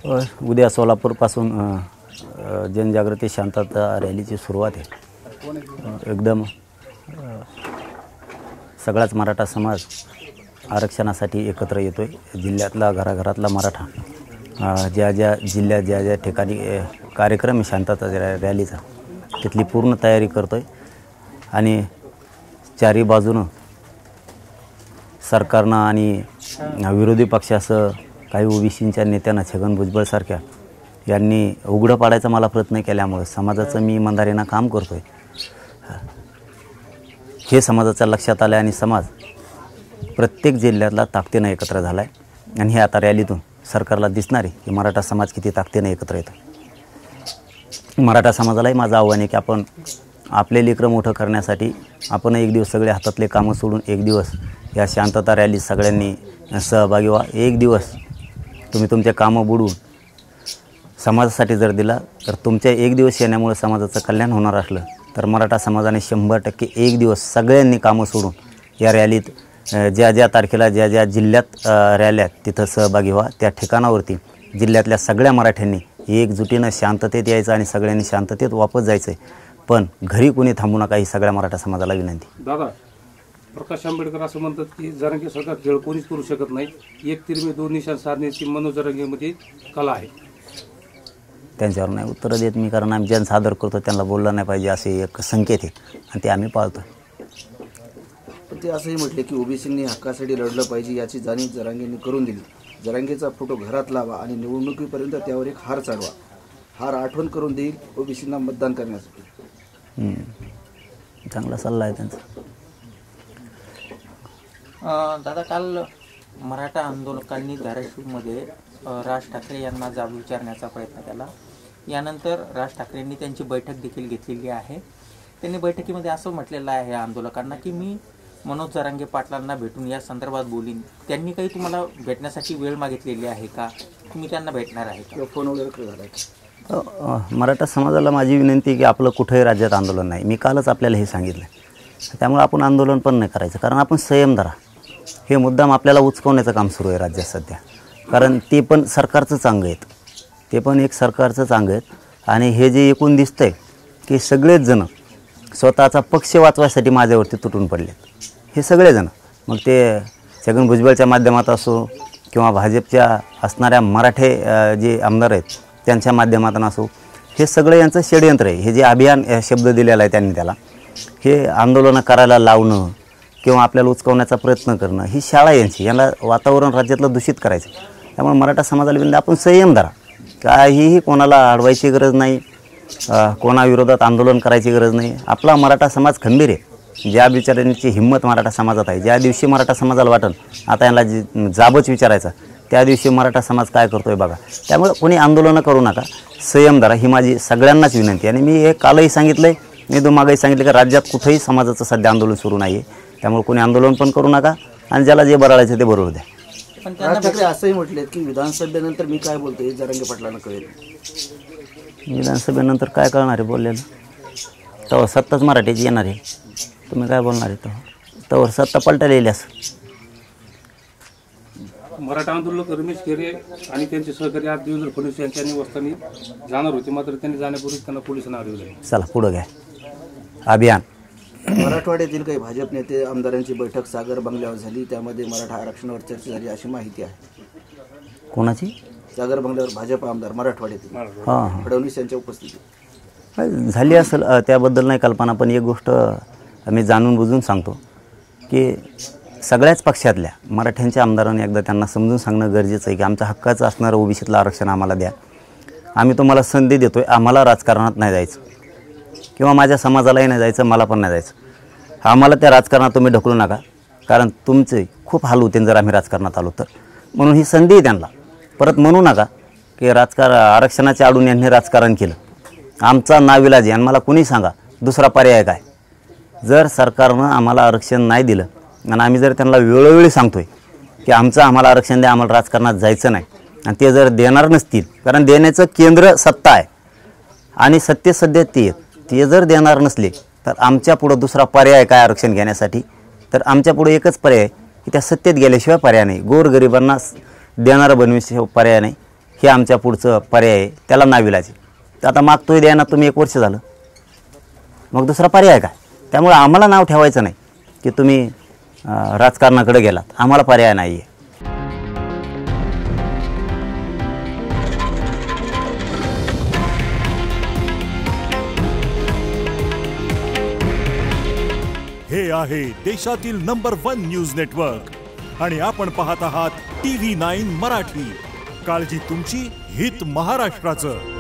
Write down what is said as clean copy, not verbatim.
उद्या सोलापूरपासून जनजागृती शांतता रॅलीची सुरुवात आहे। एकदम सगळाच मराठा समाज आरक्षणासाठी एकत्र येतोय। जिल्ह्यातला घराघरातला मराठा ज्या ज्या जिल्ह्यात ज्या ज्या ठिकाणी कार्यक्रम आहे शांतता रॅलीचा तिथली पूर्ण तयारी करतोय आणि चारी बाजूनं सरकारनं आणि विरोधी पक्षासह काही ओबीसींच्या नेत्यांना छगन भुजबळसारख्या यांनी उघडं पाडायचा मला प्रयत्न केल्यामुळे समाजाचं मी इमानदारीनं काम करतोय हे समाजाच्या लक्षात आलं आणि समाज प्रत्येक जिल्ह्यातला ताकदीनं एकत्र झाला आहे आणि हे आता रॅलीतून सरकारला दिसणार आहे की मराठा समाज किती ताकदीनं एकत्र येतो। मराठा समाजालाही माझं आव्हान आहे की आपण आपले लेकरं मोठं करण्यासाठी आपण एक दिवस सगळे हातातले कामं सोडून एक दिवस या शांतता रॅलीत सगळ्यांनी सहभागी व्हा। एक दिवस तुम्ही तुमचे कामं बुडवून समाजासाठी जर दिला तर तुमच्या एक दिवस येण्यामुळे समाजाचं कल्याण होणार असलं तर मराठा समाजाने 100% एक दिवस सगळ्यांनी कामं सोडून या रॅलीत ज्या ज्या तारखेला ज्या ज्या जिल्ह्यात रॅल्यात तिथं सहभागी व्हा। त्या ठिकाणावरती जिल्ह्यातल्या सगळ्या मराठ्यांनी एकजुटीनं शांततेत यायचं आणि सगळ्यांनी शांततेत वापस जायचं आहे। पण घरी कोणी थांबू नका ही सगळ्या मराठा समाजाला विनंती। दादा, प्रकाश आंबेडकर असं म्हणतात की जरांगे सरकार खेळ कोणीच करू शकत नाही, एक तीर में दोन निशाण साधण्याची मनोज जरांगेमध्ये कला आहे। त्यांच्यावर नाही उत्तरं देत मी, कारण आम्ही ज्यांना सादर करतो त्यांना बोललं नाही पाहिजे असे एक संकेत आहे आणि ते आम्ही पाळतो। ते असंही म्हटले की ओबीसींनी हक्कासाठी लढलं पाहिजे याची जाणीव जरांगेंनी करून दिली। जरांगेचा फोटो घरात लावा आणि निवडणुकीपर्यंत त्यावर एक हार चढवा, हार आठवण करून देईल ओबीसींना मतदान करण्यासाठी। चांगला सल्ला आहे त्यांचा। दादा, काल मराठा आंदोलकांनी धाराशिवमध्ये राज ठाकरे यांना जाब विचारण्याचा प्रयत्न केला। यानंतर राज ठाकरेंनी त्यांची बैठक देखील घेतलेली आहे। त्यांनी बैठकीमध्ये असं म्हटलेलं आहे आंदोलकांना की मी मनोज जरांगे पाटलांना भेटून या संदर्भात बोलीन। त्यांनी काही तुम्हाला भेटण्यासाठी वेळ मागितलेली आहे का? तुम्ही त्यांना भेटणार आहे का? फोन वगैरे झाला? मराठा समाजाला माझी विनंती आहे की आपलं कुठेही राज्यात आंदोलन नाही। मी कालच आपल्याला हे सांगितलं, त्यामुळे आपण आंदोलन पण नाही करायचं, कारण आपण संयम धरा। हे मुद्दाम आपल्याला उचकवण्याचं काम सुरू आहे राज्यात सध्या, कारण ते पण सरकारचंच अंग आहेत, ते पण एक सरकारचंच अंग आहेत। आणि हे जे एकूण दिसतंय की सगळेच जण स्वतःचा पक्ष वाचवायसाठी माझ्यावरती तुटून पडलेत, हे सगळेजण, मग ते छगन भुजबळच्या माध्यमात असो किंवा भाजपच्या असणाऱ्या मराठे जे आमदार आहेत त्यांच्या माध्यमातून असो, हे सगळं यांचं षडयंत्र आहे। हे जे अभियान शब्द दिलेला आहे त्यांनी त्याला, हे आंदोलनं करायला लावणं किंवा आपल्याला उचकवण्याचा प्रयत्न करणं ही शाळा यांची, याला वातावरण राज्यातलं दूषित करायचं। त्यामुळे मराठा समाजाला विनंती, आपण संयम धरा, काहीही कोणाला अडवायची गरज नाही, कोणाविरोधात आंदोलन करायची गरज नाही। आपला मराठा समाज खंबीर आहे। ज्या विचारांची हिंमत मराठा समाजात आहे, ज्या दिवशी मराठा समाजाला वाटेल आता यांना जाबच विचारायचा, त्या दिवशी मराठा समाज काय करतोय बघा। त्यामुळे कोणी आंदोलनं करू नका, संयम धरा, ही माझी सगळ्यांनाच विनंती। आणि मी हे कालही सांगितलं आहे, मी मागेही सांगितलं की राज्यात कुठेही समाजाचं सध्या आंदोलन सुरू नाही आहे, त्यामुळे कोणी आंदोलन पण करू नका आणि ज्याला जे बरळायचं ते बरोबर द्या। राज ठाकरे असंही म्हटले की विधानसभेनंतर मी काय बोलतोय जरांगे पाटलांना कळेल। विधानसभेनंतर काय कळणार आहे बोललेलं, तेव्हा सत्ताच मराठीची येणार आहे, तुम्ही काय बोलणार आहे तेव्हा सत्ता पलटायला येईल। असं मराठा आंदोलक रमेश खेरे आणि त्यांचे सहकारी आज देवेंद्र फडणवीस यांच्या निवासस्थानी जाणार होते, मात्र त्यांनी जाण्यापूर्वी त्यांना पोलिसांना अडवले। चला पुढं घ्या अभियान। मराठवाड्यातील काही भाजप नेते आमदारांची बैठक सागर बंगल्यावर झाली, त्यामध्ये मराठा आरक्षणावर चर्चा झाली अशी माहिती आहे। कोणाची? सागर बंगल्यावर भाजप आमदार मराठवाड्यातील हां फडणवीस यांच्या उपस्थितीत झाली असेल, त्याबद्दल नाही कल्पना, पण एक गोष्ट मी जाणून बुजून सांगतो की सगळ्याच पक्षातल्या मराठ्यांच्या आमदारांनी एकदा त्यांना समजून सांगणं गरजेचं आहे की आमच्या हक्काचं असणारं ओबीसीतलं आरक्षण आम्हाला द्या। आम्ही तुम्हाला संधी देतो आहे, आम्हाला राजकारणात नाही जायचं किंवा माझ्या समाजालाही नाही जायचं, मला पण नाही जायचं। आम्हाला त्या राजकारणात तुम्ही ढकलू नका, कारण तुमचे खूप हाल होते जर आम्ही राजकारणात आलो तर। म्हणून ही संधी आहे त्यांना, परत म्हणू नका की आरक्षणाच्या आडून यांनी राजकारण केलं। आमचा नाविलाज आहे आणि मला कुणी सांगा दुसरा पर्याय काय। जर सरकारनं आम्हाला आरक्षण नाही दिलं आणि आम्ही जर त्यांना वेळोवेळी सांगतोय की आम्हाला आरक्षण द्या, आम्हाला राजकारणात जायचं नाही, आणि ते जर देणार नसतील, कारण देण्याचं केंद्र सत्ता आहे आणि सत्य सध्या ते जर देणार नसले तर आमच्या पुढं दुसरा पर्याय काय आरक्षण घेण्यासाठी? तर आमच्या पुढे एकच पर्याय की त्या सत्तेत गेल्याशिवाय पर्याय नाही, गोरगरिबांना देणारं बनविल्याशिवाय पर्याय नाही। हे आमच्या पुढचं पर्याय आहे, त्याला नाविलाज आहे. तर आता मागतोय द्या ना तुम्ही, 1 वर्ष झालं, मग दुसरा पर्याय काय? त्यामुळे आम्हाला नाव ठेवायचं नाही की तुम्ही राजकारणाकडे गेलात, आम्हाला पर्याय नाही आहे. हे आहे देशातील नंबर 1 न्यूज नेटवर्क आणि आपण पाहत आहात TV9 मराठी. काळजी तुमची, हित महाराष्ट्राचं.